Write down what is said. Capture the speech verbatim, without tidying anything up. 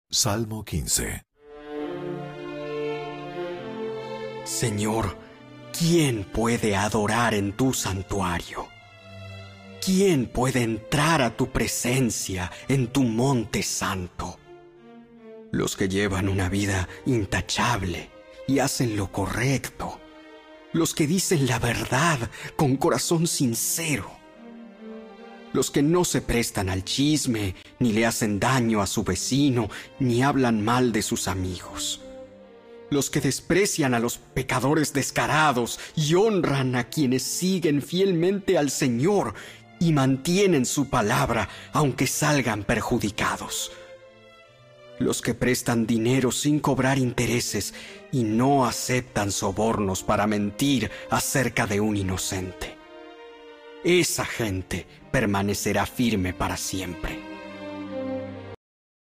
Salmo quince. Señor, ¿quién puede adorar en tu santuario? ¿Quién puede entrar a tu presencia en tu monte santo? Los que llevan una vida intachable y hacen lo correcto. Los que dicen la verdad con corazón sincero. Los que no se prestan al chisme, ni le hacen daño a su vecino, ni hablan mal de sus amigos. Los que desprecian a los pecadores descarados y honran a quienes siguen fielmente al Señor y mantienen su palabra aunque salgan perjudicados. Los que prestan dinero sin cobrar intereses y no aceptan sobornos para mentir acerca de un inocente. Esa gente permanecerá firme para siempre.